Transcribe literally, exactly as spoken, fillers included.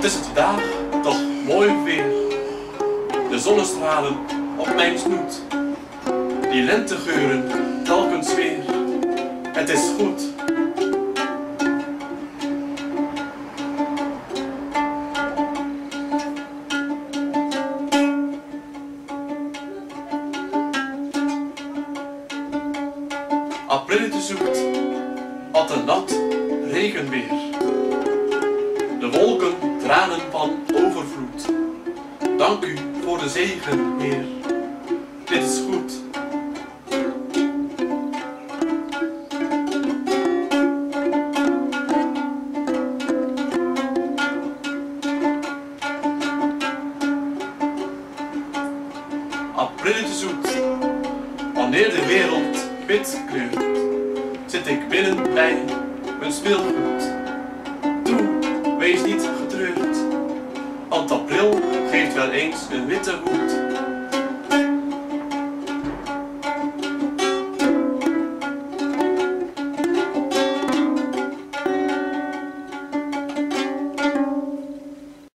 is het vandaag toch mooi weer. De zonnestralen op mijn snoet, die lentegeuren telkens weer. Het is goed. April zoekt al te nat regenweer. De wolken tranen van overvloed. Dank u voor de zegen, Heer. Dit is goed. April zoekt, wanneer de wereld wit kleurt, zit ik binnen bij mijn speelgoed. Toe, wees niet getreurd, want april geeft wel eens een witte hoed.